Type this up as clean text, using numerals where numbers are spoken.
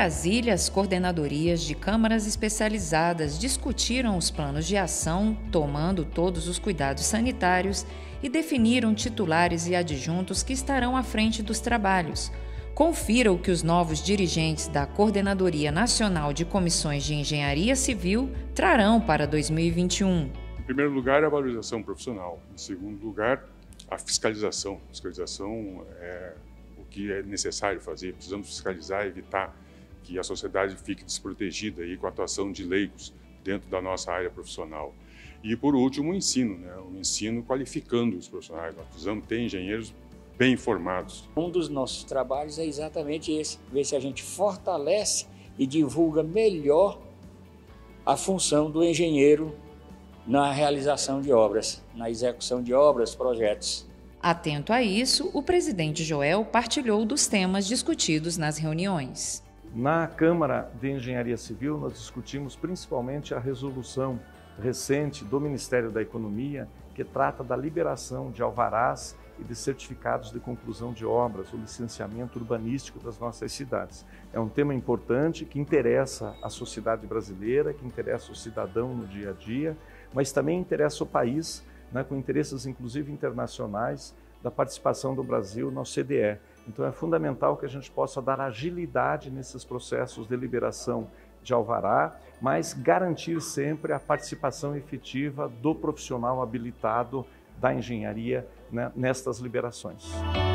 Brasília, as coordenadorias de câmaras especializadas discutiram os planos de ação, tomando todos os cuidados sanitários e definiram titulares e adjuntos que estarão à frente dos trabalhos. Confira o que os novos dirigentes da Coordenadoria Nacional de Comissões de Engenharia Civil trarão para 2021. Em primeiro lugar, a valorização profissional. Em segundo lugar, a fiscalização. A fiscalização é o que é necessário fazer. Precisamos fiscalizar e evitar que a sociedade fique desprotegida aí com a atuação de leigos dentro da nossa área profissional. E, por último, o ensino, o ensino qualificando os profissionais. Nós precisamos ter engenheiros bem formados. Um dos nossos trabalhos é exatamente esse, ver se a gente fortalece e divulga melhor a função do engenheiro na realização de obras, na execução de obras, projetos. Atento a isso, o presidente Joel partilhou dos temas discutidos nas reuniões. Na Câmara de Engenharia Civil, nós discutimos principalmente a resolução recente do Ministério da Economia, que trata da liberação de alvarás e de certificados de conclusão de obras, o licenciamento urbanístico das nossas cidades. É um tema importante que interessa a sociedade brasileira, que interessa o cidadão no dia a dia, mas também interessa o país, com interesses inclusive internacionais, da participação do Brasil na OCDE. Então é fundamental que a gente possa dar agilidade nesses processos de liberação de alvará, mas garantir sempre a participação efetiva do profissional habilitado da engenharia nestas liberações.